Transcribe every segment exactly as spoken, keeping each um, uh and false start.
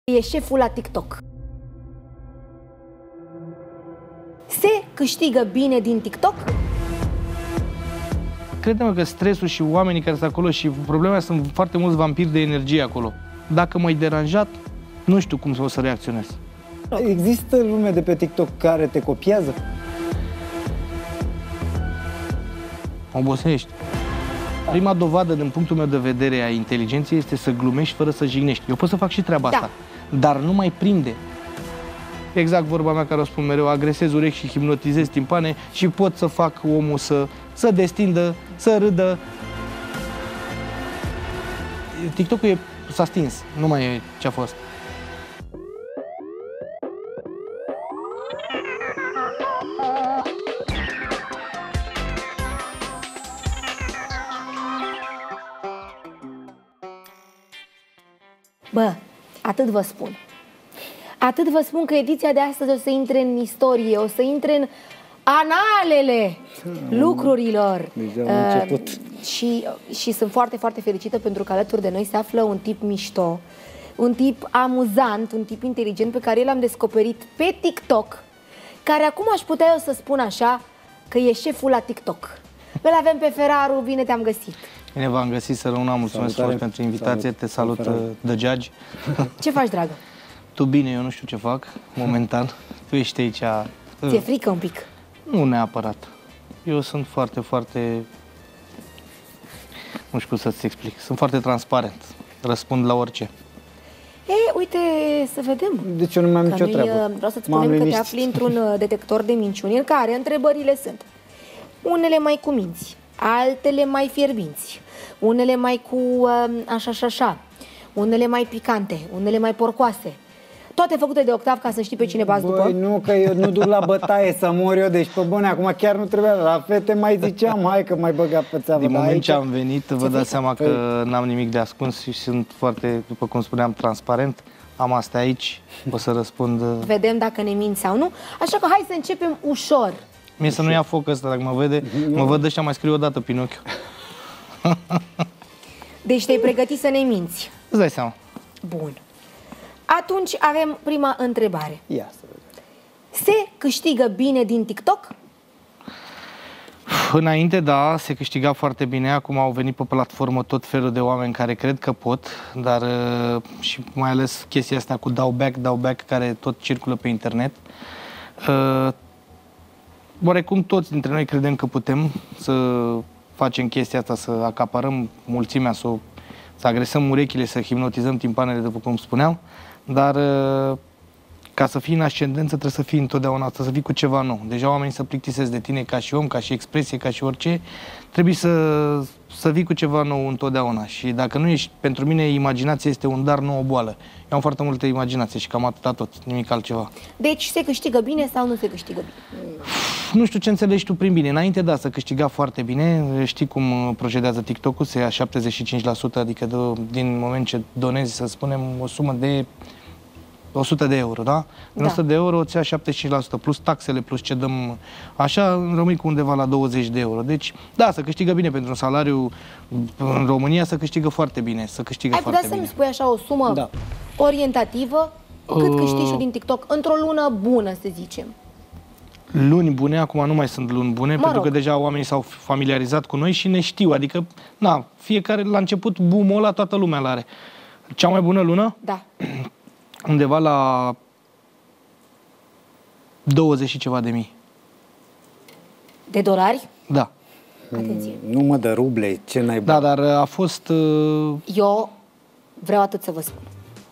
E șeful la TikTok. Se câștigă bine din TikTok? Crede-mă că stresul și oamenii care sunt acolo și problema sunt foarte mulți vampiri de energie acolo. Dacă m-ai deranjat, nu știu cum o să reacționez. Există lume de pe TikTok care te copiază? Obosești. Prima dovadă, din punctul meu de vedere, a inteligenței este să glumești fără să jignești. Eu pot să fac și treaba da. asta, dar nu mai prinde. Exact vorba mea care o spun mereu, agresez urechi și hipnotizez timpane și pot să fac omul să, să destindă, să râdă. TikTok-ul s-a stins, nu mai e ce a fost. Bă, atât vă spun. Atât vă spun că ediția de astăzi o să intre în istorie, o să intre în analele lucrurilor. Deja am început. Uh, și, și sunt foarte, foarte fericită pentru că alături de noi se află un tip mișto, un tip amuzant, un tip inteligent pe care eu l-am descoperit pe TikTok, care acum aș putea eu să spun așa că e șeful la TikTok. Îl avem pe Feraru, bine te-am găsit. Bine v-am găsit, să rămână, mulțumesc frumos pentru invitație, salut. Te salut, The Judge. Ce faci, dragă? Tu bine, eu nu știu ce fac, momentan. Tu ești aici... Ți-e frică un pic? Nu neapărat. Eu sunt foarte, foarte... Nu știu cum să-ți explic. Sunt foarte transparent. Răspund la orice. E, uite, să vedem. Deci eu nu mai am nicio treabă. Vreau să-ți spunem că te afli într-un detector de minciuni în care întrebările sunt unele mai cu minți, altele mai fierbinți, unele mai cu așa și așa, unele mai picante, unele mai porcoase. Toate făcute de Octav ca să știi pe cine bați după. Băi, nu, că eu nu duc la bătaie să mor eu, deci pe bune, acum chiar nu trebuia. La fete mai ziceam, hai că mai băga pe țeavă. Din moment aici... ce am venit, vă dați seama că n-am nimic de ascuns și sunt foarte, după cum spuneam, transparent. Am asta aici, o să răspund... Vedem dacă ne minți sau nu. Așa că hai să începem ușor. Mie să nu ia foc ăsta, dacă mă vede, mă văd ăștia, mai scriu o dată Pinocchio. Deci te-ai pregătit să ne minți. Îți dai seama. Bun. Atunci avem prima întrebare. Ia să vedem. Se câștigă bine din TikTok? Înainte, da, se câștiga foarte bine. Acum au venit pe platformă tot felul de oameni care cred că pot, dar și mai ales chestia asta cu dau back, dau back, care tot circulă pe internet. Oarecum toți dintre noi credem că putem să facem chestia asta, să acaparăm mulțimea, să, să agresăm urechile, să hipnotizăm timpanele, după cum spuneam, dar ca să fii în ascendență trebuie să fii întotdeauna asta, să fii cu ceva nou. Deja oamenii se plictisesc de tine ca și om, ca și expresie, ca și orice. Trebuie să, să vii cu ceva nou întotdeauna. Și dacă nu ești, pentru mine imaginația este un dar, nu o boală. Eu am foarte multă imaginație și cam atâta tot, nimic altceva. Deci se câștigă bine sau nu se câștigă bine? Nu știu ce înțelegi tu prin bine. Înainte, da, să câștiga foarte bine. Știi cum procedează TikTok-ul, se ia șaptezeci și cinci la sută, adică de, din moment ce donezi, să spunem, o sumă de o sută de euro, da? Din da. o sută de euro îți ia șaptezeci și cinci la sută, plus taxele, plus ce dăm, așa, rămâi cu undeva la douăzeci de euro. Deci, da, să câștigă bine pentru un salariu în România, să câștigă foarte bine, să câștigă Ai foarte putea bine. să-mi spui așa o sumă da. orientativă? Cât Uh... câștigi din TikTok? Într-o lună bună, să zicem. Luni bune, acum nu mai sunt luni bune, mă pentru rog. că deja oamenii s-au familiarizat cu noi și ne știu, adică, na, fiecare, la început, boom-ul ăla, toată lumea l-are. Cea mai bună lună? Da. Undeva la douăzeci și ceva de mii. De dolari? Da. Atenție. Nu mă dă ruble, ce n-ai Da, dar a fost... Uh... Eu vreau atât să vă spun.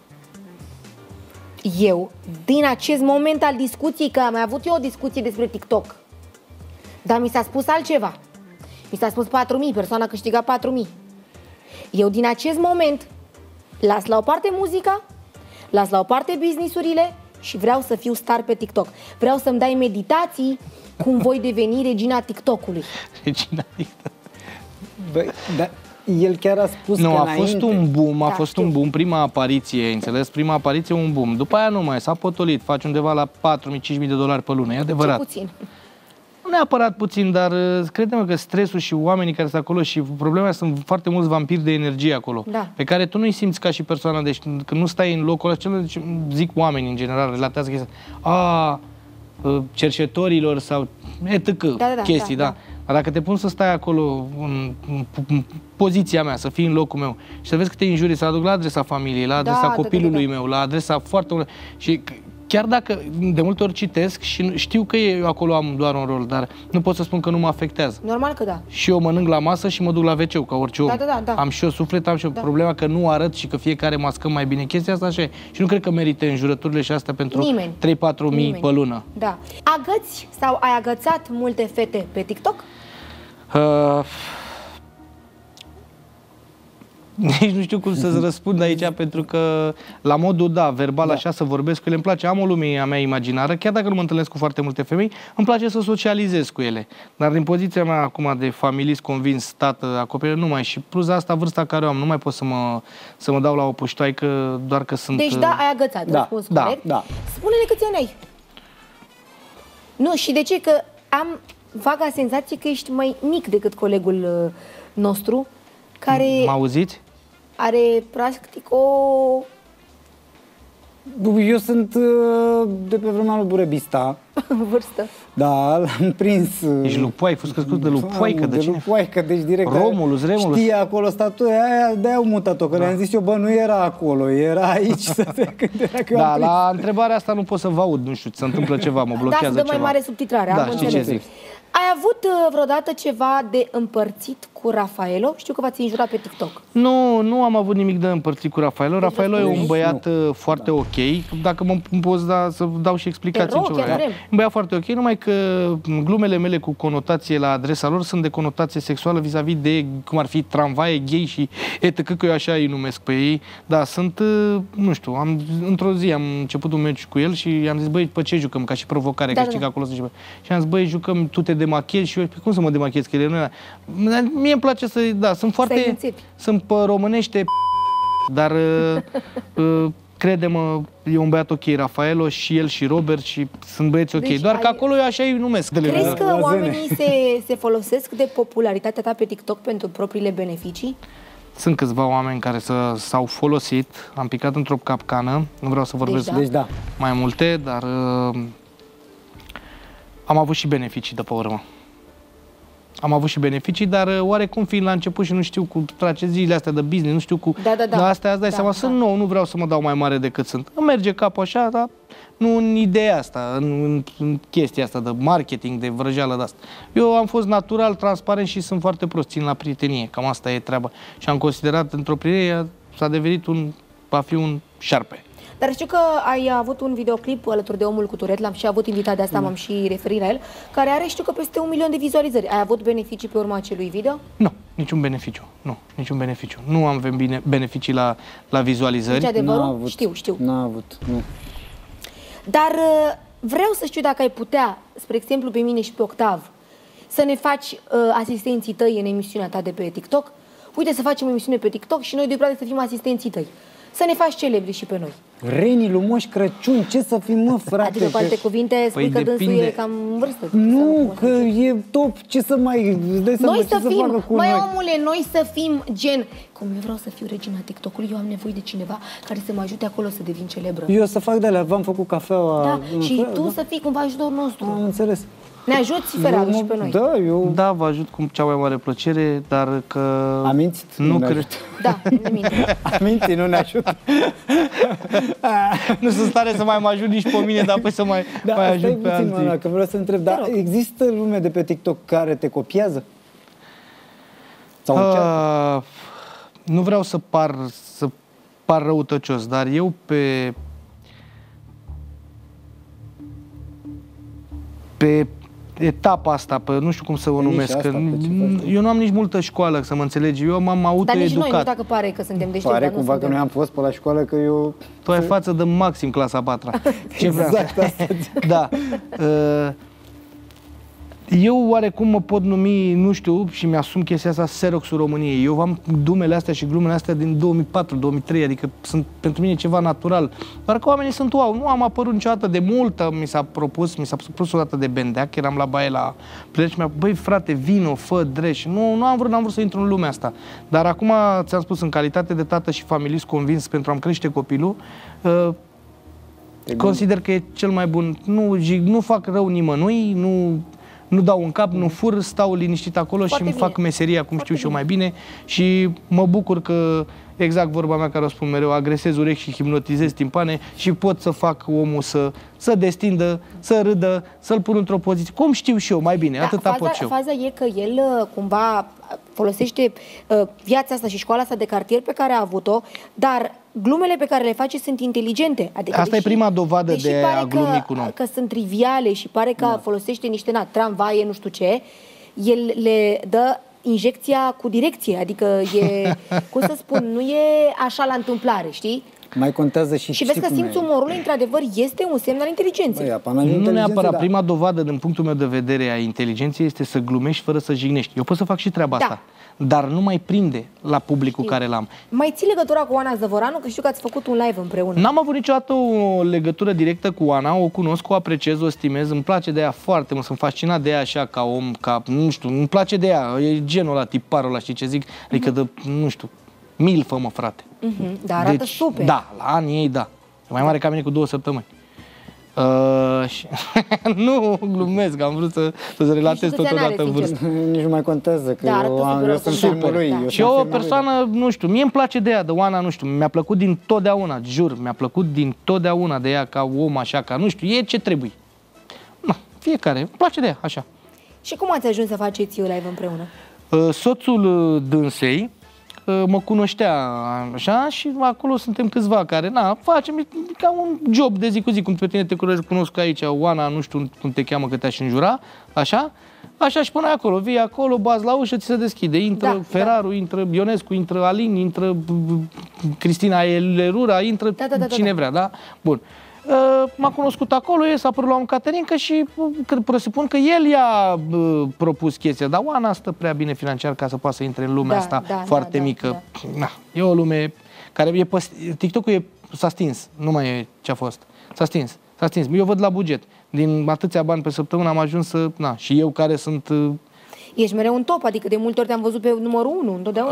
Eu, din acest moment al discuției, că am mai avut eu o discuție despre TikTok, dar mi s-a spus altceva. Mi s-a spus patru mii, persoana câștiga patru mii. Eu, din acest moment, las la o parte muzica, las la o parte business-urile și vreau să fiu star pe TikTok. Vreau să-mi dai meditații cum voi deveni regina TikTok-ului. Regina TikTok. Băi, dar el chiar a spus nu, că a înainte... fost un boom, a da, fost știu. un boom, prima apariție, înțeles? Prima apariție un boom. După aia nu mai, s-a potolit, faci undeva la patru mii, cinci mii de dolari pe lună, e adevărat. Ce puțin. Nu neapărat puțin, dar credem că stresul și oamenii care sunt acolo și problema sunt foarte mulți vampiri de energie acolo, Da. pe care tu nu-i simți ca și persoană. Deci când nu stai în locul ăla, zic oamenii în general, relatează chestia, a, cercetorilor sau etc. Da, da, da, chestii, da, da. da. Dar dacă te pun să stai acolo în, în, în poziția mea, să fii în locul meu și să vezi câte injurii să aduc la adresa familiei, la adresa Da, copilului da, da, da. meu, la adresa foarte mult. Și chiar dacă de multe ori citesc și știu că eu acolo am doar un rol, dar nu pot să spun că nu mă afectează. Normal că da. Și eu mănânc la masă și mă duc la ve ce ca orice om. Da, da, da, da. Am și eu suflet, am și eu Da. problema că nu arăt și că fiecare mascăm mai bine chestia asta, așa e. Și nu cred că merită înjurăturile și astea pentru Nimeni. trei patru mii Nimeni. pe lună. Da. Agăți sau ai agățat multe fete pe TikTok? Uh, nici nu știu cum să-ți răspund aici, pentru că la modul, da, verbal, da. Așa, să vorbesc cu ele, îmi place, am o lume a mea imaginară, chiar dacă nu mă întâlnesc cu foarte multe femei, îmi place să socializez cu ele. Dar din poziția mea acum de familist, convins, tată, acoperire, nu mai, și plus asta, vârsta care o am, nu mai pot să mă, să mă dau la o puștoaică doar că sunt... Deci da, ai agățat, Da, răspuns da, corect. da. Spune-ne câți ani ai. Nu, și de ce? Că am vaga senzație că ești mai mic decât colegul uh, nostru, care Mă auziți? are practic o... Eu sunt uh, de pe vremea lui Burebista. vârstă. Da, l-am prins. uh, Ești lupoai, ai fost crescut de lupoaică, de de cine? lupoaică, deci direct. Romulus, Remulus. Știe acolo statuia aia, de-aia au mutat-o, că Da. le-am zis eu, bă, nu era acolo, era aici. Să se când era că eu am Da, prins. la întrebarea asta nu pot să vă aud, nu știu, se întâmplă ceva, mă Da, blochează să dă ceva. mai mare subtitrare, Da, am știi înțeles. ce zic. Ai avut uh, vreodată ceva de împărțit cu Rafaelo? Știu că v-ați înjurat pe TikTok. Nu, nu am avut nimic de împărțit cu Rafaelo. Rafaelo e un răspuns? băiat Nu. uh, foarte ok. Dacă mă îmi poți da, să dau și explicații Te rog, în ce chiar vreau. vrem. Un băiat foarte ok, numai că glumele mele cu conotație la adresa lor sunt de conotație sexuală vis-a-vis de cum ar fi tramvaie, gay și etc, că eu așa îi numesc pe ei. Da, sunt, uh, nu știu, am, într-o zi am început un meci cu el și i-am zis, băi, pe ce jucăm? Ca și provocare, Da, că da, știi da. că acolo sunt și... Și am zis, băi, jucăm, tu te demachezi și eu, "Păi cum să mă demachez? Că el nu era... Mie îmi place să, da, sunt foarte... înțepi. Sunt pe românește, dar uh, uh, crede-mă, e un băiat ok, Rafaelo, și el și Robert, și sunt băieți ok. Deci Doar că ai- acolo eu așa îi numesc. Crezi că La oamenii se, se folosesc de popularitatea ta pe TikTok pentru propriile beneficii? Sunt câțiva oameni care să, s-au folosit, am picat într-o capcană, nu vreau să vorbesc Deci Deci da. mai multe, dar uh, am avut și beneficii de pe urmă. Am avut și beneficii, dar uh, oarecum fiind la început și nu știu cu strategiile astea de business, nu știu cu... Da, da, da. Dar astea îți dai Da, seama, da. sunt nou, nu vreau să mă dau mai mare decât sunt. Îmi merge capul așa, dar nu în ideea asta, în, în, în chestia asta de marketing, de vrăjeală de asta. Eu am fost natural, transparent și sunt foarte prost, țin la prietenie, cam asta e treaba. Și am considerat într-o prietenie, s-a devenit un, va fi un șarpe. Dar știu că ai avut un videoclip alături de Omul cu Turet, l-am și avut invitat, de asta m-am și referit la el, care are, știu că, peste un milion de vizualizări. Ai avut beneficii pe urma acelui video? Nu, niciun beneficiu. Nu, niciun beneficiu. Nu am avut bine, beneficii la, la vizualizări. Deci adevărul? N-a avut. Știu, știu. N-a avut, nu. Dar uh, vreau să știu dacă ai putea, spre exemplu pe mine și pe Octav, să ne faci uh, asistenții tăi în emisiunea ta de pe TikTok. Uite să facem o emisiune pe TikTok și noi de să fim asistenții tăi. Să ne faci celebri și pe noi. Renii lui Moș Crăciun, ce să fim, mă, frate? Adică, cu alte cuvinte, spui Păi că dânsul depinde. e cam în vârstă. Nu, că e top, ce să mai... Îți dai seama Noi ce să să fim, facă cu mai noi. omule, noi să fim gen, cum eu vreau să fiu regina TikTok-ului, eu am nevoie de cineva care să mă ajute acolo să devin celebră. Eu să fac de-alea, v-am făcut cafeaua... Da, în și fel, tu da. să fii cumva ajutorul nostru. Am înțeles. Ne ajuți, Feradu, Eu și mă- pe noi. Da, eu... Da, vă ajut cu cea mai mare plăcere, dar că... Am mințit? Nu ne cred. ajută. Da, nimic. Am mințit, nu ne ajută. Nu sunt stare să mai mă ajut nici pe mine, dar apoi să mai, Da, mai stai ajut pe puțin, alții. mă, că vreau să întreb, dar rog. există lume de pe TikTok care te copiază? Sau încearcă? Uh, nu vreau să par, să par răutăcios, dar eu pe... Pe etapa asta, pe, nu știu cum să o Pe nișa numesc, asta, că pe ce faci? eu nu am nici multă școală, să mă înțelegi, eu m-am Dar nici noi, nu autoeducat. dacă pare că suntem deștepți, Pare dar nu cumva că suntem. noi am fost pe la școală, că eu... Tu ai față de maxim clasa a patra. Ce vreau? Exact asta zic. Da. Uh, Eu oarecum mă pot numi, nu știu, și mi-asum chestia asta, Xerox-ul României. Eu am dumele astea și glumele astea din două mii patru două mii trei, adică sunt pentru mine ceva natural. Doar că oamenii sunt wow. Nu am apărut niciodată de multă, mi s-a propus, mi s-a propus o dată de Bendeac, eram la baie la pleci, mi-a băi frate, vino, fă dreș. Nu, nu am vrut, n-am vrut să intru în lumea asta. Dar acum, ți-am spus, în calitate de tată și familist convins pentru a-mi crește copilul, uh, consider că e cel mai bun. Nu, nu fac rău nimănui, nu... Nu dau în cap, nu fur, stau liniștit acolo Foarte și îmi fac meseria cum Foarte știu și eu mai bine și mă bucur că, exact vorba mea care o spun mereu, agresez urechi și hipnotizez timpane și pot să fac omul să, să destindă, să râdă, să-l pun într-o poziție, cum știu și eu mai bine, da, atâta faza, pot și eu. Faza e că el cumva folosește uh, viața asta și școala asta de cartier pe care a avut-o, dar glumele pe care le face sunt inteligente. Adică asta deși, e prima dovadă de a glumi cu noi. Că sunt triviale și pare că da. folosește niște na, tramvaie, nu știu ce, el le dă injecția cu direcție, adică e, cum să spun, nu e așa la întâmplare, știi? Mai contează și Și vezi că simțul umorului, într-adevăr, este un semn al inteligenței. Băi, nu neapărat. Da. Prima dovadă, din punctul meu de vedere, a inteligenței este să glumești fără să jignești. Eu pot să fac și treaba da. asta, dar nu mai prinde la publicul știu. care l-am. Mai ții legătura cu Oana Zăvoranu? Că știu că ați făcut un live împreună. N-am avut niciodată o legătură directă cu Oana, o cunosc, o apreciez, o stimez, îmi place de ea foarte mult, sunt fascinat de ea așa ca om, ca, nu știu, îmi place de ea, e genul ăla, tiparul ăla, știi ce zic? Adică de, nu știu, milfă, mă, frate. Mm-hmm. Dar arată deci, super. Da, la anii ei, da. E mai mare ca mine cu două săptămâni. Uh, și... nu glumesc, am vrut să, să relatez totodată vârsta. Nici nu mai contează, că da, eu, am, eu sunt filmul lui. Da. Și o persoană, nu știu, mie îmi place de ea, de Oana, nu știu, mi-a plăcut din totdeauna, jur, mi-a plăcut din totdeauna de ea ca om, așa, ca, nu știu, e ce trebuie. Na, fiecare, îmi place de ea, așa. Și cum ați ajuns să faceți live împreună? Uh, soțul dânsei mă cunoștea așa și acolo suntem câțiva care, na, facem ca un job de zi cu zi, cum pe tine te cunosc aici, Oana, nu știu cum te cheamă, că te-aș înjura, așa, așa și până acolo, vii acolo, bazi la ușă, ți se deschide, intră da, Ferraru, da. intră Ionescu, intră Alin, intră Cristina Elerura, intră da, da, da, cine da, da. vrea, da? Bun. M-a cunoscut acolo, el s-a părut la un Caterinca și presupun că el i-a propus chestia, dar Oana stă prea bine financiar ca să poată să intre în lumea da, asta da, foarte da, mică. Da, da. Na, e o lume care e păst... TikTok-ul s-a stins, nu mai e ce a fost. S-a stins, s-a stins. Eu văd la buget. Din atâția bani pe săptămână am ajuns să... Na, și eu care sunt... Ești mereu un top, adică de multe ori te-am văzut pe numărul unu, întotdeauna.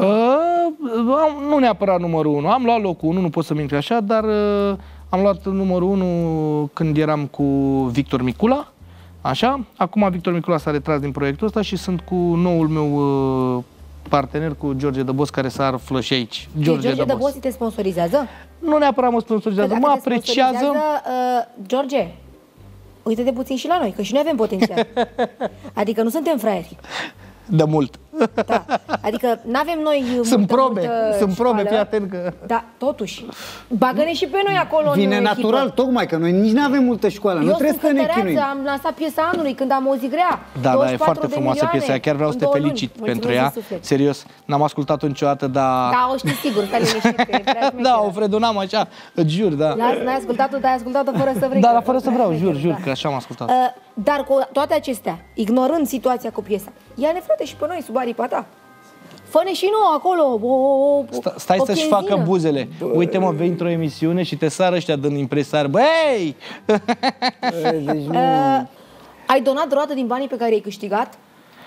Uh, nu neapărat numărul unu. Am luat locul unu, nu pot să mint așa, dar... Uh, am luat numărul unu când eram cu Victor Micula, așa. Acum Victor Micula s-a retras din proiectul ăsta și sunt cu noul meu uh, partener, cu George Dăbos, care s-a află și aici. George, George Dăbos te sponsorizează? Nu neapărat mă sponsorizează, mă apreciază. Uh, George, uite-te puțin și la noi, că și noi avem potențial. Adică nu suntem fraieri. De mult. Da. Adică n-avem noi Sunt multă, probe, multă sunt școală, probe, fii atent că... Da, totuși. Bagă-ne și pe noi acolo. Vine în natural, echipă. tocmai, că noi nici nu avem multă școală. Eu nu trebuie să ne chinuim. Am lansat piesa anului când am o zi grea. Da, da, e foarte frumoasă piesa. Chiar vreau să te felicit luni. pentru ea. Serios, n-am ascultat-o niciodată, dar... Da, o știi sigur, stai liniștit. Da, o fredonam așa, îți jur, da. N-ai ascultat-o, dar ai ascultat-o fără să vrei. Da, dar fără să vreau, jur, jur, că așa am ascultat. Dar cu toate acestea, ignorând situația cu piesa, ia-ne frate și pe noi sub aripa ta. Fă-ne și nouă acolo o, o, Sta, Stai să-și facă buzele. Bă. Uite mă, vei într-o emisiune și te sară ăștia dând impresar. Băi! Deci nu... uh, ai donat vreodată din banii pe care i-ai câștigat?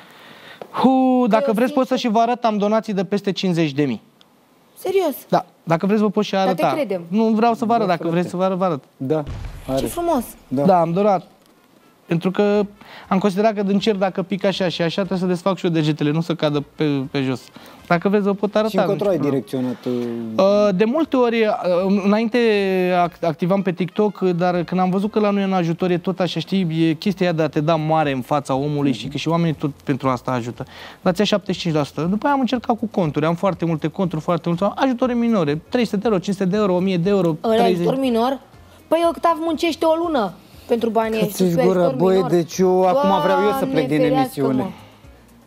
Hu, dacă vreți pot să și vă arăt, am donații de peste cincizeci de mii. Serios? Da, dacă vreți vă pot și arăta. Dar te credem. Nu vreau să vă arăt, da, dacă vreți să vă arăt, vă arăt. Da. Are. Ce frumos. Da. Da, am donat. Pentru că am considerat că din cer, dacă pic așa și așa, trebuie să desfac și eu degetele, nu să cadă pe, pe jos. Dacă vreți, vă pot arăta. Și încotro ai direcționat? De multe ori, înainte activam pe TikTok, dar când am văzut că la noi în ajutor e tot așa, știi, e chestia aia de a te da mare în fața omului, mm-hmm. și că și oamenii tot pentru asta ajută. Dați-a șaptezeci și cinci la sută. După aia am încercat cu conturi, am foarte multe conturi, foarte multe, ajutoare minore, trei sute de euro, cinci sute de euro, o mie de euro. Ăla ajutor minor? Păi Octav muncește o lună pentru banii ăștia. Băi, deci eu acum vreau eu să plec din emisiune.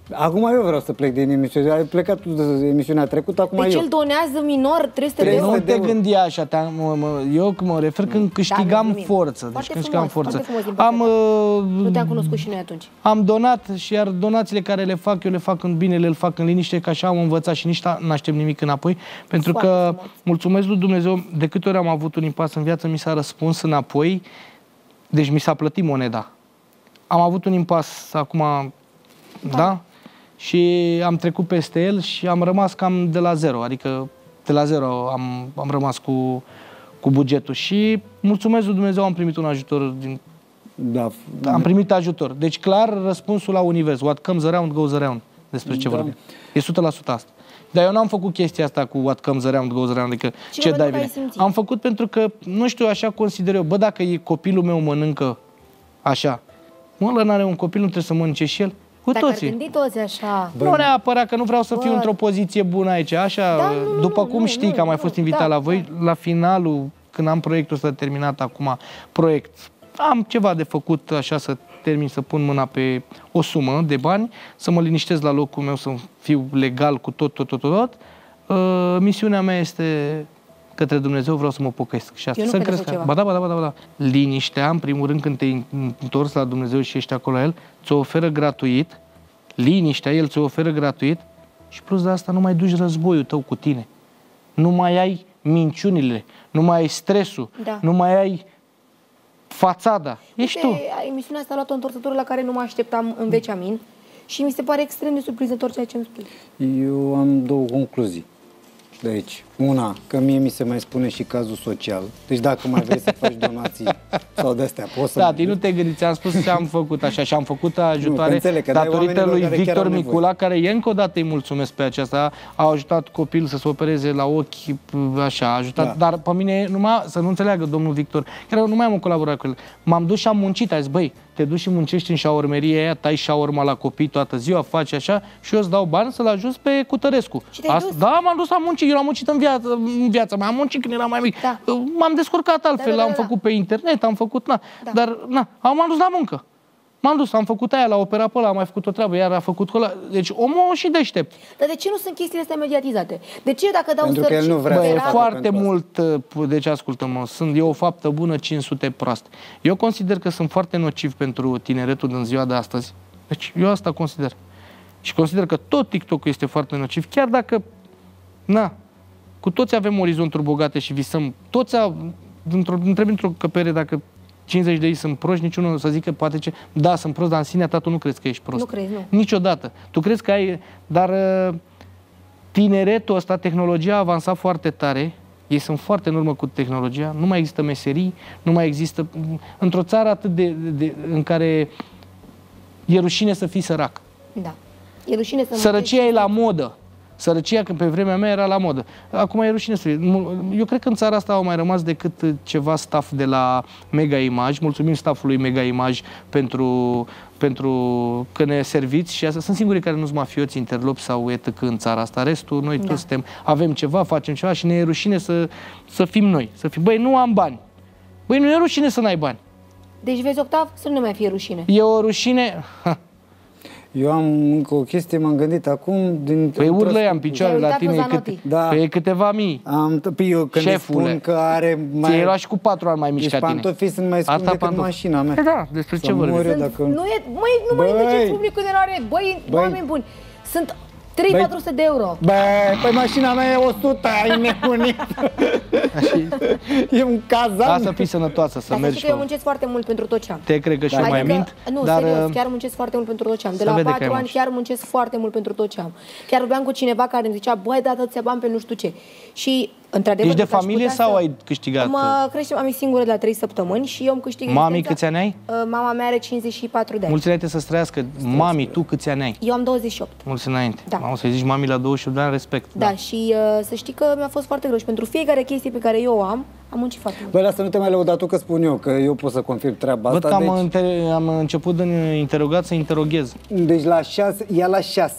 Acum eu vreau să plec din emisiune. Ai plecat tu de emisiunea trecută, acum Deci eu. el donează minor trei sute de euro? Nu te gândi așa, te mă, mă, eu mă refer când câștigam da, forță. Deci când câștigam forță. Am, uh, nu te-am cunoscut și noi atunci. Am donat și iar donațiile care le fac, eu le fac în bine, le fac în liniște, că așa am învățat și nici n-aștept nimic înapoi. Pentru foarte că, frumos. Mulțumesc lui Dumnezeu, de câte ori am avut un impas în viață, mi s-a răspuns înapoi, deci mi s-a plătit moneda. Am avut un impas acum, da? da? Și am trecut peste el și am rămas cam de la zero, adică de la zero am, am rămas cu, cu bugetul și mulțumesc lui Dumnezeu, am primit un ajutor din... Da. Am primit ajutor. Deci clar răspunsul la univers, what comes around goes around, despre ce da. vorbim. E o sută la sută asta. Dar eu n-am făcut chestia asta cu what comes around goes around, adică ce, ce dai bine. Am făcut pentru că, nu știu, așa consider eu, bă, dacă e copilul meu mănâncă așa, mă, ăla n-are un copil, nu trebuie să mănânce și el. Cu Dacă toții. ar gândi toți așa. Bă, nu neapărat că nu vreau să fiu într-o poziție bună aici. Așa, da, nu, după nu, cum nu, știi nu, că am mai fost invitat da, la voi, da. La finalul, când am proiectul ăsta terminat acum, proiect, am ceva de făcut, așa, să termin, să pun mâna pe o sumă de bani, să mă liniștez la locul meu, să fiu legal cu tot, tot, tot, tot. tot. Uh, misiunea mea este către Dumnezeu, vreau să mă pocăiesc. Și asta, să cresc. Ba da, ba da, ba da, ba da. Liniștea, în primul rând, când te întorci la Dumnezeu și ești acolo la El, ți-o oferă gratuit, liniștea, El ți-o oferă gratuit și plus de asta nu mai duci războiul tău cu tine. Nu mai ai minciunile, nu mai ai stresul, da. Nu mai ai fațada. Ești tu. Emisiunea asta a luat o întorsătură la care nu mă așteptam în veci amin și mi se pare extrem de surprinzător ceea ce îmi spui. Eu am două concluzii de aici. Una, că mie mi se mai spune și cazul social. Deci dacă mai vrei să faci donații sau de-astea, poți să... Da, nu te gândi, ți-am spus ce am făcut așa și am făcut ajutoare nu, datorită lui Victor Micula, care e încă o dată îi mulțumesc pe aceasta, a ajutat copilul să se opereze la ochi, așa, a ajutat, da. Dar pe mine, numai, să nu înțeleagă domnul Victor, chiar nu mai am o colaborare cu el, m-am dus și am muncit, a zis, băi, te duci și muncești în șaormeria aia, tai șaorma la copii toată ziua, faci așa și eu îți dau bani să-l ajuți pe Cutărescu. Asta, da, m-am dus, am muncit, eu am muncit în viață, în viața mea, am muncit când eram mai mic. Da. M-am descurcat altfel, da, da, da, am făcut pe internet, am făcut, na, da. Dar, na, m-am dus la muncă. M-am dus, am făcut aia, la opera pe ăla, am mai făcut o treabă, iar a făcut cu ăla. Deci omul și deștept. Dar de ce nu sunt chestiile astea mediatizate? De ce dacă dau pentru că el nu vrea Bă, e foarte mult, deci ascultă-mă, sunt, e o faptă bună, cinci sute proaste. Eu consider că sunt foarte nociv pentru tineretul din ziua de astăzi. Deci eu asta consider. Și consider că tot TikTok-ul este foarte nociv, chiar dacă, na, cu toți avem orizonturi bogate și visăm, toți într-o, întrebi într-o căpere dacă cincizeci de ei sunt proști, niciunul să zică poate ce, da, sunt prost, dar în sinea ta tu nu crezi că ești prost. Nu crezi, nu. Niciodată. Tu crezi că ai, dar tineretul ăsta, tehnologia a avansat foarte tare, ei sunt foarte în urmă cu tehnologia, nu mai există meserii, nu mai există, într-o țară atât de, de, de în care e rușine să fii sărac. Da. E rușine să Sărăcia e la modă. Sărăcia, când pe vremea mea era la modă. Acum e rușine să fie. Eu cred că în țara asta au mai rămas decât ceva staff de la Mega Image. Mulțumim staffului Mega Image pentru, pentru că ne serviți și asta. Sunt singurii care nu sunt mafioți, interlopi sau etăc în țara asta. Restul, noi da. Toți suntem, avem ceva, facem ceva și ne e rușine să, să fim noi. Să fim, băi, nu am bani. Băi, nu e rușine să n-ai bani. Deci vezi, Octav, să nu mai fie rușine. E o rușine... Ha. Eu am încă o chestie, m-am gândit acum... Din păi urlă în picioare la tine, câte, da. Păi câteva mii. Am, eu când Șefule, spun că are mai... ți-ai luat și cu patru ani mai mici deci ca tine. pantofii sunt mai scumpi decât pantofi. Mașina mea. Da, despre ce vorbim? Dacă... Nu e, măi, nu mai induceți publicul de la red. Băi, oameni buni, sunt trei mii patru sute de euro. Băi, păi mașina mea e o sută, ai nebunit. E un cazan. Da, să fii sănătoasă, să mergi. Că eu muncesc foarte mult pentru tot ce am. Te cred că și eu mai mint. Nu, dar... serios, chiar muncesc foarte mult pentru tot ce am. De la patru ani chiar muncesc foarte mult pentru tot ce am. Chiar vorbeam cu cineva care îmi zicea, băi, da, atâția bani pe nu știu ce. Și într-adevăr, ești de familie sau să... ai câștigat? Mă crește mami singură de la trei săptămâni și eu îmi câștig Mami, câți ani ai? Mama mea are cincizeci și patru de ani. Mulți înainte să-ți trăiască. Mami, tu câți ani ai? Eu am douăzeci și opt. Mulți înainte. Da. Mamă, să-i zici mami la douăzeci și opt de ani, respect. Da, da. Și uh, să știi că mi-a fost foarte greu și pentru fiecare chestie pe care eu o am, am muncit foarte mult. Băi, lasă, nu te mai lăuda tu că spun eu, că eu pot să confirm treaba Văd asta. Văd că deci... am, am început în interogat să interoghez. Deci la șase, ea la șase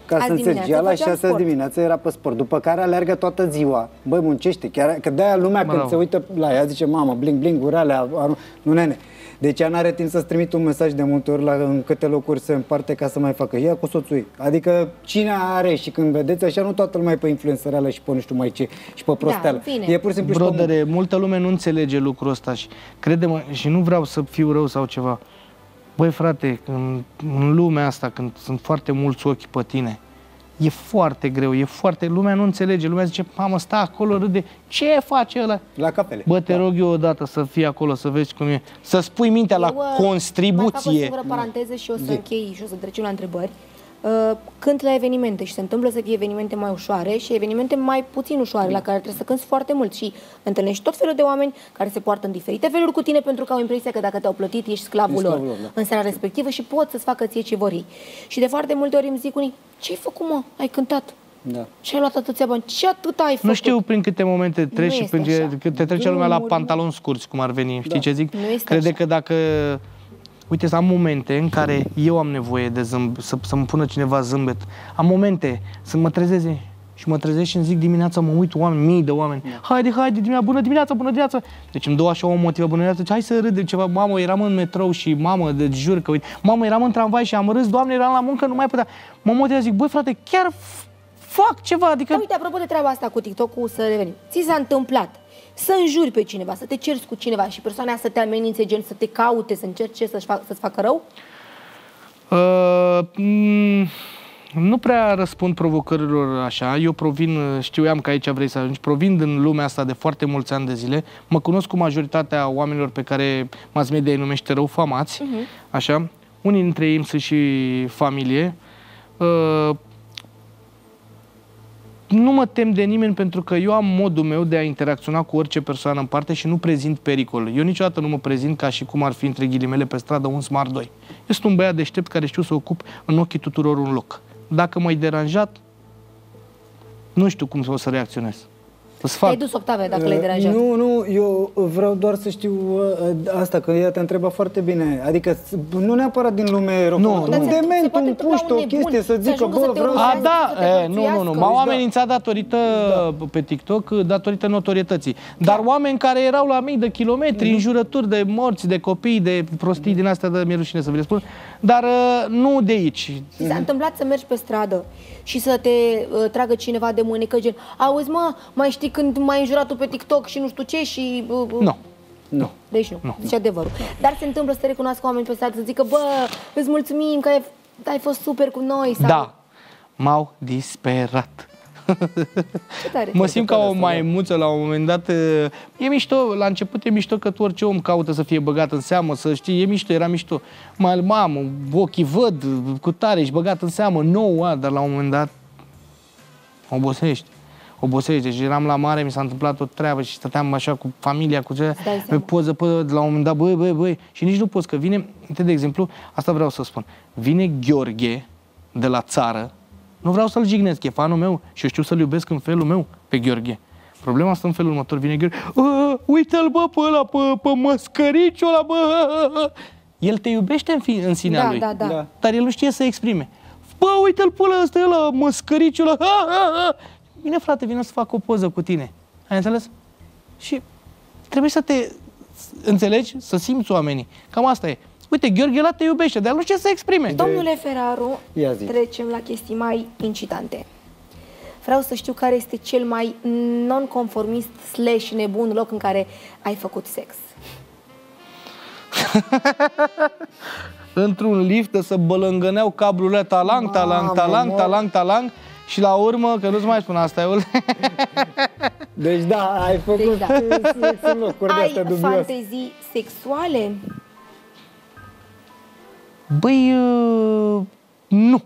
ca Azi să înțelegi, dimineața ea la făceam șase sport. dimineața era pe sport, după care alergă toată ziua. Băi, muncește, chiar, că de-aia lumea Bravo. când se uită la ea zice, mamă, bling, bling, uralea, nu nene. Deci ea n-are timp să-ți trimite un mesaj de multe ori la în câte locuri se împarte ca să mai facă. Ea cu soțul ei. Adică cine are și când vedeți așa, nu toată lumea e pe influențăreală și pe nu știu mai ce și pe prosteală. în fine. E pur și simplu și pe Brodere, multă lume nu înțelege lucrul ăsta și crede-mă, și nu vreau să fiu rău sau ceva. Băi, frate, în, în lumea asta, când sunt foarte mulți ochi pe tine, e foarte greu, e foarte... Lumea nu înțelege, lumea zice, mamă, stă acolo, râde, ce face ăla? la cafele. Bă, te rog eu odată să fii acolo, să vezi cum e. Să spui mintea la Eu, uh, Mai fac o contribuție. singură paranteză și o să închei și o să trecem la întrebări. Uh, cânt la evenimente și se întâmplă să fie evenimente mai ușoare și evenimente mai puțin ușoare, la care trebuie să cânti foarte mult și întâlnești tot felul de oameni care se poartă în diferite feluri cu tine pentru că au impresia că dacă te-au plătit ești sclavul lor sclavul lor, da. în seara respectivă și pot să-ți facă ție ce vor ei. Și de foarte multe ori îmi zic unii, ce-ai făcut, mă? Ai cântat? Da. Și ai luat atâția bani? Ce atât ai făcut? Nu știu prin câte momente treci și este prin așa. că te trece lumea la Drumuri, pantaloni scurți, cum ar veni. Știi Da. ce zic? Nu este Crede așa. că dacă... Uite, am momente în care eu am nevoie de zâmb, să, să-mi pună cineva zâmbet. Am momente să mă trezeze și mă trezesc și îmi zic dimineața, mă uit oameni, mii de oameni. Haide, haide, dimineața, bună dimineața, bună dimineața. Deci îmi dă așa o motivă, bună dimineața, hai să râdem ceva. Mamă, eram în metrou și mamă, de jur că uite, mamă, eram în tramvai și am râs, Doamne, eram la muncă, nu mai putea. Mă motivează, zic, băi, frate, chiar fac ceva, adică... Da, uite, apropo de treaba asta cu TikTok-ul, să revenim. Ți s-a întâmplat să înjuri pe cineva, să te ceri cu cineva și persoana aia să te amenințe, gen să te caute, să încerce să-și fac, să-ți facă rău? Uh, m- nu prea răspund provocărilor așa. Eu provin, știam că aici vrei să ajungi, provin din lumea asta de foarte mulți ani de zile. Mă cunosc cu majoritatea oamenilor pe care mass media îi numește răufamați, uh-huh. așa. Unii dintre ei îmi sunt și familie. Uh, Nu mă tem de nimeni pentru că eu am modul meu de a interacționa cu orice persoană în parte și nu prezint pericol. Eu niciodată nu mă prezint ca și cum ar fi între ghilimele pe stradă un smart doi. Eu sunt un băiat deștept care știu să ocup în ochii tuturor un loc. Dacă m-ai deranjat, nu știu cum o să reacționez. Să-ți fac. Te-ai dus octave dacă le-ai deranjat. Nu, nu, eu vreau doar să știu uh, asta, că ea te întreabă foarte bine. Adică nu neapărat din lume rău. Nu, un nu. Dar se- se dement, poate un întâmpla puști, un o nebun, chestie, să să zică, ajungă bă, să te vreau... urmeze. A, da, să te e, nu, nu, nu. hărțuiască. M-au Da. amenințat datorită pe TikTok, datorită notorietății. Dar oameni care erau la mii de kilometri, înjurături de morți, de copii, de prostii din astea, de mi-e rușine să vi le spun, dar uh, nu de aici. Ți s-a întâmplat să mergi pe stradă și să te uh, tragă cineva de mânecă, gen, auzi mă, mai știi când m-ai înjurat tu pe TikTok și nu știu ce și... Uh, uh. Nu. Nu. Deci nu, Nu. zice adevărul. Dar se întâmplă să te recunoască oameni pe stradă, să zică, bă, îți mulțumim că ai, ai fost super cu noi. Sau... Da. M-au disperat. Ce tare. Mă simt ca o maimuță la un moment dat. E mișto, la început e mișto că tu orice om caută să fie băgat în seamă, să știi, e mișto, era mișto. Mai, mamă, ochii văd, cu tare, ești băgat în seamă, nou, a, dar la un moment dat obosești. Obosești. Deci eram la mare, mi s-a întâmplat o treabă și stăteam așa cu familia, cu ce, dai pe seama. poză, pe, la un moment dat, băi, băi, băi, și nici nu poți, că vine, uite, de exemplu, asta vreau să spun, vine Gheorghe de la țară, nu vreau să-l jignesc, e fanul meu și eu știu să-l iubesc în felul meu pe Gheorghe. Problema asta în felul următor, vine Gheorghe, uite-l, bă, pe ăla, pe, pe măscăriciul ăla, bă! El te iubește în, fi, în sinea Da, lui, da, da, Da. da. dar el nu știe să exprime. Bă, uite-l pe ăla, ăsta e ăla, măscăriciul ăla, ha, ha, ha. Bine, frate, vine să fac o poză cu tine. Ai înțeles? Și trebuie să te înțelegi, să simți oamenii. Cam asta e. Uite, Gheorghe ăla te iubește, dar el nu știe să exprime. Domnule Feraru, Ia zi. trecem la chestii mai incitante. Vreau să știu care este cel mai non-conformist slash nebun loc în care ai făcut sex. Într-un lift să bălângăneau cablurile talang, talang, Mamă, talang, mă. talang, talang și la urmă, că nu-ți mai spun asta, eu... Deci da, ai făcut Deci da. sunt- sunt locuri de Ai astea dubioase. fantezii sexuale? Băi, uh, nu.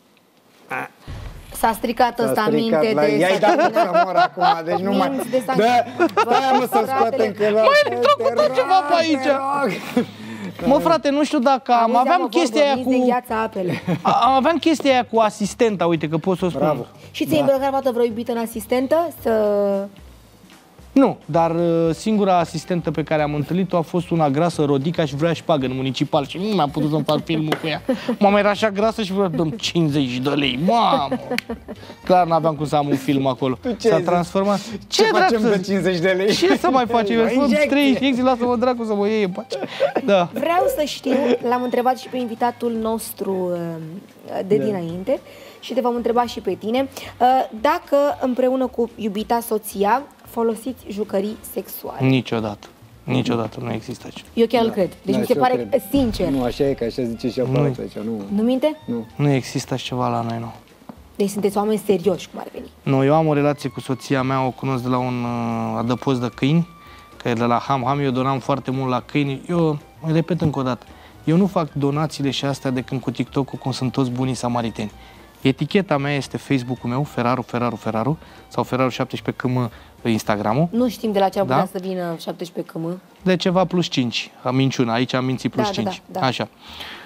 S-a stricat S-a ăsta stricat minte la... de... I-ai dat mă să mor acum, deci nu mai... Minți de sang- Da, da, mă să-mi Fratele. scoatem că la... Băi, trecut ceva pe aici. Mă, frate, nu știu dacă am... Auzi, Aveam mă, chestia aia vorbiți de cu... gheață apele. a- Aveam chestia aia cu asistenta, uite că pot să o spun. Bravo. Și ți-ai îmbrăcat vreodată vreo iubită în asistentă? Să... Nu, dar uh, singura asistentă pe care am întâlnit-o a fost una grasă, Rodica, și vrea șpagă în municipal și nu mi-am putut să-mi fac filmul cu ea. Mama era așa grasă și vrea dăm cincizeci de lei, mamă! Clar n-aveam cum să am un film acolo. S-a transformat. Ce, ce facem de cincizeci de lei? Ce să mai facem? Eu spun trei injecții, lasă-mă dracu să mă iei în pace. Da. Vreau să știu, l-am întrebat și pe invitatul nostru de da. dinainte și te vom întreba și pe tine, dacă împreună cu iubita soția folosiți jucării sexuale. Niciodată. Niciodată nu există așa. Eu chiar da. îl cred. Deci da, mi se pare cred. sincer. Nu, așa e, că așa zice și aparatul aici. Nu. Nu minte? Nu. Nu există așa ceva la noi, nu. Deci sunteți oameni serioși, cum ar veni. Nu, eu am o relație cu soția mea, o cunosc de la un uh, adăpost de câini, că e de la Ham Ham, eu donam foarte mult la câini. Eu, repet încă o dată, eu nu fac donațiile și astea de când cu TikTok-ul, cum sunt toți bunii samariteni. Eticheta mea este Facebook-ul meu, Feraru, Feraru, Feraru, sau Feraru șaptesprezece km Instagram-ul. Nu știm de la ce ar putea da? să vină șaptesprezece km. De ceva plus cinci, am minciună, aici am mințit plus da, cinci. Da, da. Așa.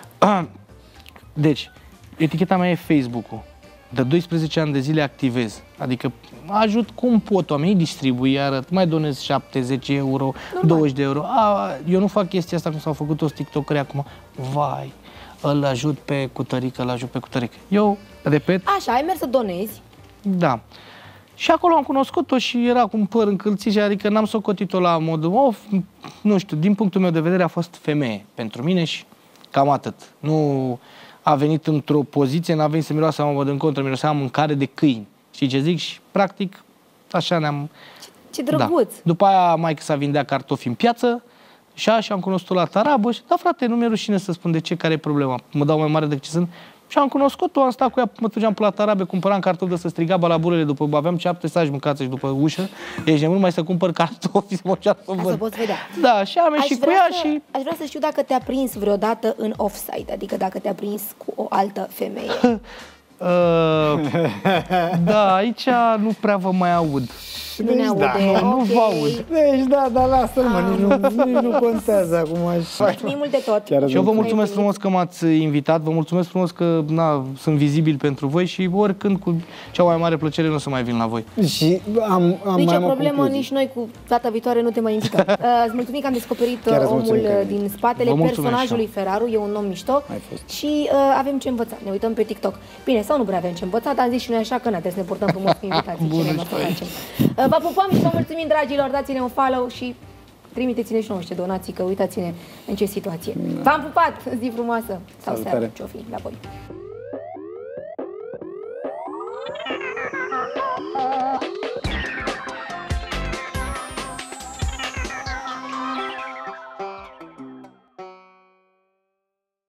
Deci, eticheta mea e Facebook-ul. De doisprezece ani de zile activez, adică ajut cum pot, oamenii distribui, arăt, mai donez șapte, zece euro, normal. douăzeci de euro. A, eu nu fac chestia asta cum s-au făcut toți tiktokeri acum. Vai, îl ajut pe cutărică, îl ajut pe cutărică. Eu, repet... Așa, ai mers să donezi. Da. Și acolo am cunoscut-o și era cu un păr încălțit și adică n-am socotit-o la modul, of, nu știu, din punctul meu de vedere a fost femeie pentru mine și cam atât. Nu... a venit într-o poziție, n-a venit să miroase, mă văd în contră, mirosea mâncare de câini. Știi ce zic? Și practic așa ne-am... Ce, ce drăguț! Da. După aia maică s-a vindea cartofi în piață și așa am cunoscut-o la tarabă și da, frate, nu mi-e rușine să spun de ce, care e problema. Mă dau mai mare decât ce sunt. Și am cunoscut-o, am stat cu ea, mă duceam pe la tarabe, cumpăram cartofi de să striga balaburele, după aveam șapte saci mâncați și după ușă, ești nemul mai să cumpăr cartofi, să mă cear să văd. Să poți vedea. Da, și am ieșit cu ea să, și... Aș vrea să știu dacă te-a prins vreodată în offside, adică dacă te-a prins cu o altă femeie. Uh, da, aici nu prea vă mai aud. Nu ne aude, da, nu, okay. nu vă aud. Deci da, dar lasă-l, mă, nici nu, nici nu contează acum așa. Mulțumim mult de tot. Și eu vă mulțumesc frumos că m-ați invitat, vă mulțumesc frumos că na, sunt vizibil pentru voi și oricând cu cea mai mare plăcere nu o să mai vin la voi. Și am, am nici mai o problemă, nici noi cu data viitoare nu te mai invităm. uh, îți mulțumim că am descoperit uh, omul din spatele personajului Feraru, e un om mișto și uh, avem ce învăța, ne uităm pe TikTok. Bine, sau nu prea avem ce învăța, dar am zis și noi așa că na, trebuie să ne purtăm frumos cu invitații. Ce ne facem. Uh, vă pupăm și vă mulțumim, dragilor, dați-ne un follow și trimiteți-ne și nouă niște donații, că uitați-ne în ce situație. V-am pupat, zi frumoasă sau seară, ce-o fi la voi.